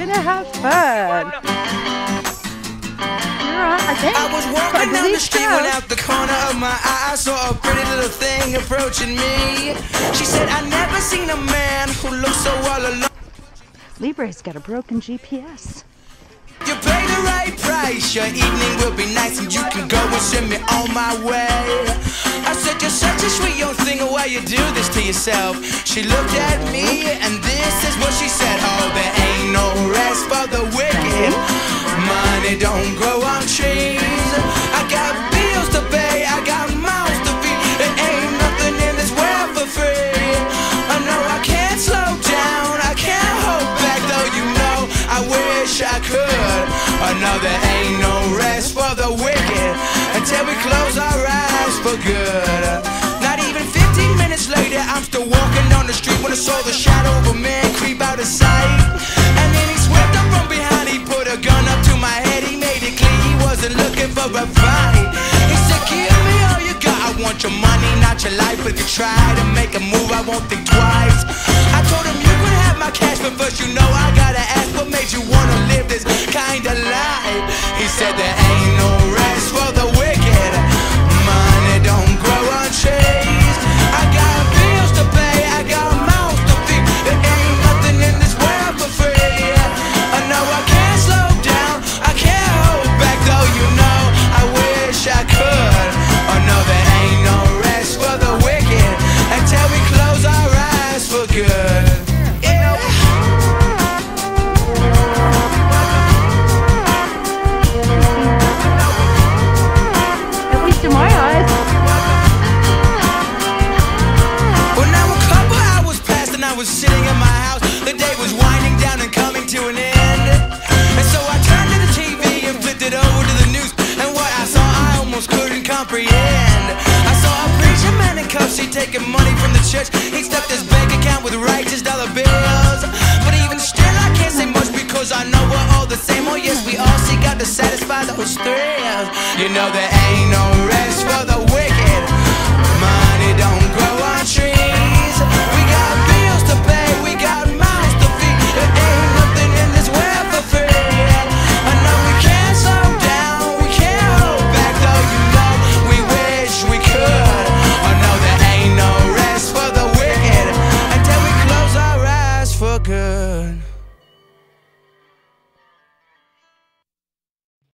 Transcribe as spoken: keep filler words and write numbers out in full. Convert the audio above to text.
gonna have fun. You're on, I think. I was walking down the street when out the corner of my eye I saw a pretty little thing approaching me. She said, "I never seen a man who looks so all alone." Libre's got a broken G P S. You pay the right price, your evening will be nice, and you can go and send me on my way. I said, "You're such a sweet young thing, why you do this to yourself?" She looked at me, and this is what she said: "Oh, there ain't no rest for the wicked. Money don't grow on trees. I got bills to pay, I got mouths to feed. There ain't nothing in this world for free. I know I can't slow down, I can't hold back, though you know I wish I could. I know there ain't no rest for the wicked until we close our eyes for good." Not even fifteen minutes later, I'm still walking down the street when I saw the shadow of a man creep out of sight. And then he swept up from behind, he put a gun up to my head, he made it clear he wasn't looking for a fight. He said, "Give me all you got, I want your money, not your life. If you try to make a move, I won't think twice." I told him, "You could have my cash, but first you know I gotta ask, what made you wanna live this kind of life?" He said, "There ain't no rest for the wicked. Money don't grow on trees. I got bills to pay, I got mouths to feed. There ain't nothing in this world for free. I know I can't slow down, I can't hold back, though you know I wish I could. Oh no, there ain't no rest for the wicked until we close our eyes for good." I was sitting in my house, the day was winding down and coming to an end. And so I turned to the T V and flipped it over to the news, and what I saw I almost couldn't comprehend. I saw a preacher man in cuffs, he taking money from the church. He stuffed his bank account with righteous dollar bills. But even still I can't say much because I know we're all the same. Oh yes, we all seek out to satisfy those thrills. You know there ain't no